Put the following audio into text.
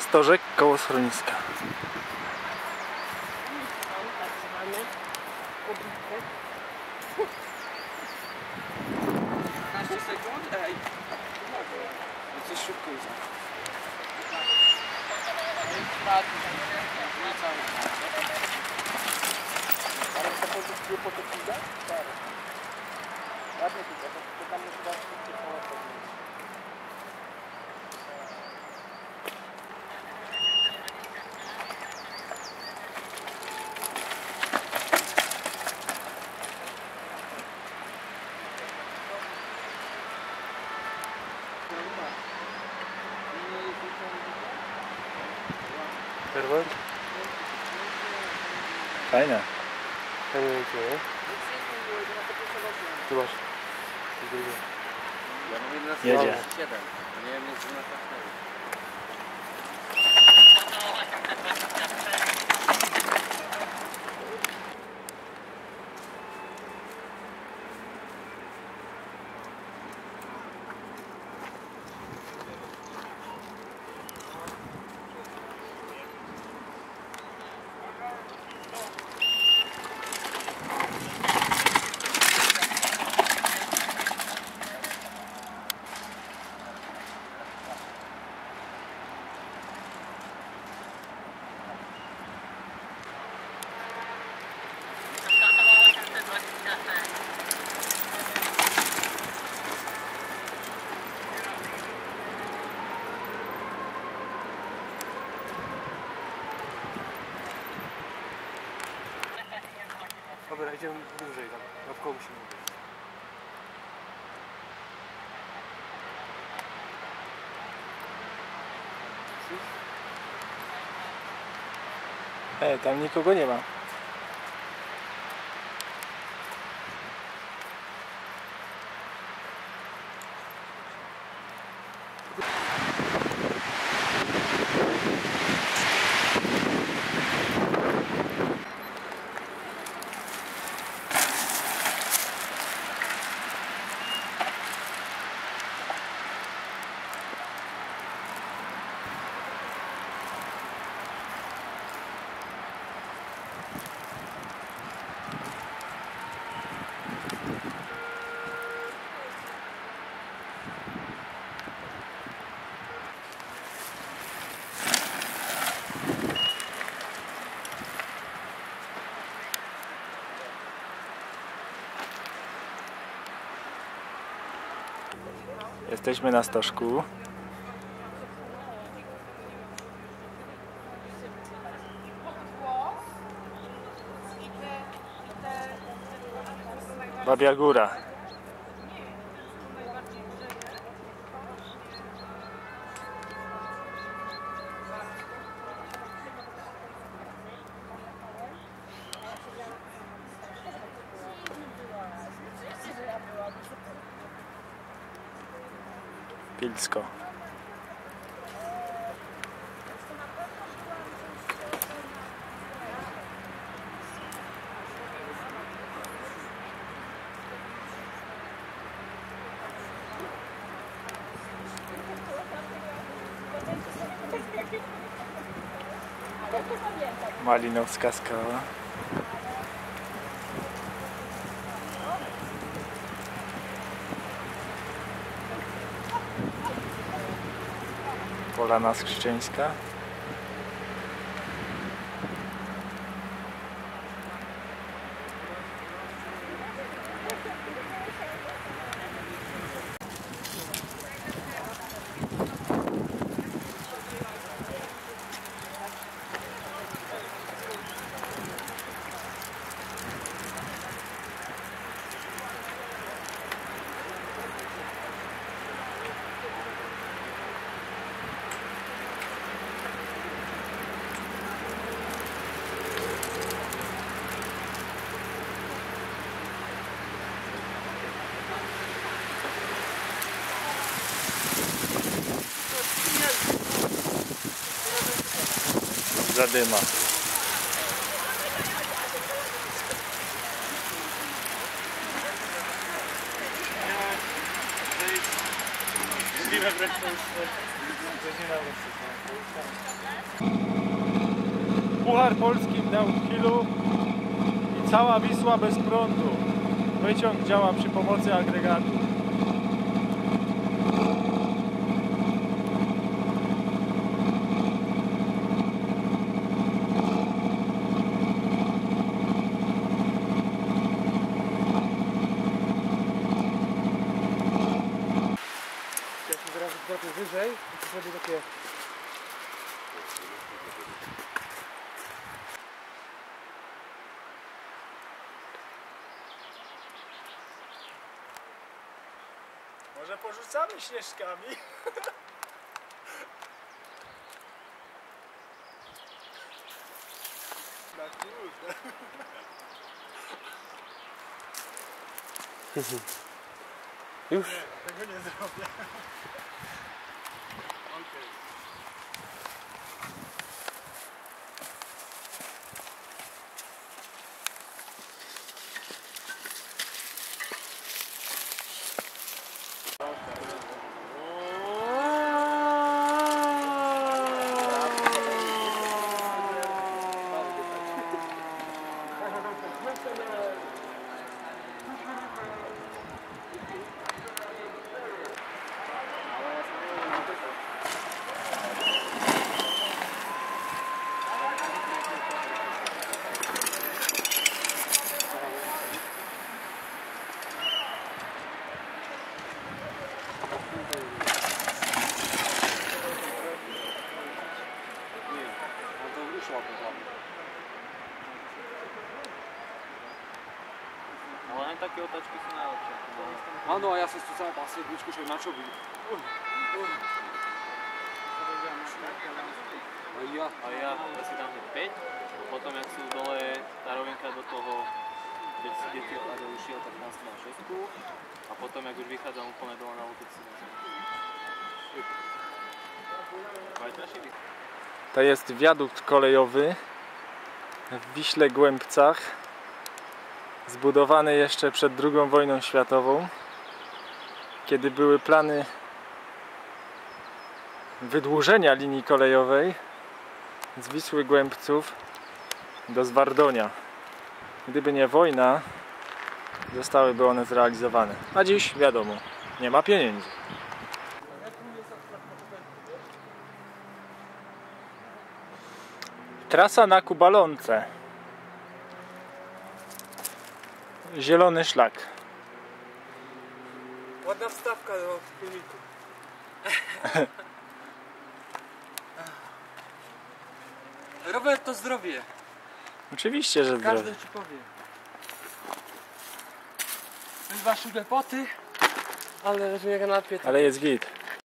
Stożek koło schroniska. Coś szybko idzie. Ale to pozycję po to idzie? Tak. Ładnie idzie, to tam już chyba szybciej położyć. Czerwony? Fajne. Fajnie idzie, nie? Zobacz. Jedzie. Nie wiem, jest 12. Dobra, idziemy dłużej tam. Naokoło musimy być. Tam nikogo nie ma. Jesteśmy na stożku. Babia Góra. Pilsko. Malinowska skała. Polana Skrzycieńska. Zadyma. zimę wreszcie Puchar Polski w downhillu i cała Wisła bez prądu. Wyciąg działa przy pomocy agregatu. Teraz trochę wyżej i to sobie takie... Może porzucamy śnieżkami? Na kurde. Już? Tego nie zrobię. Okay. Ale takie otaczki są najlepsze. Ano, a ja se stúcam asi jedničku, že na čo by? A ja si dám 5, potom jak sú dole tá rovinka do toho, kde ti odpadol ušiel, tak tam si dám 6 a potom jak už vychádzam úplne dole na útok si dám 7. To jest wiadukt kolejowy w Wiśle Głębcach, zbudowany jeszcze przed II wojną światową, kiedy były plany wydłużenia linii kolejowej z Wisły Głębców do Zwardonia. Gdyby nie wojna, zostałyby one zrealizowane. A dziś wiadomo, nie ma pieniędzy. Trasa na Kubalonce. Zielony szlak. Ładna wstawka do filmiku. Robert to zdrowie. Oczywiście, że zdrowie. Każdy ci powie. Bywa ślepoty, ale że jak na Ale jest git.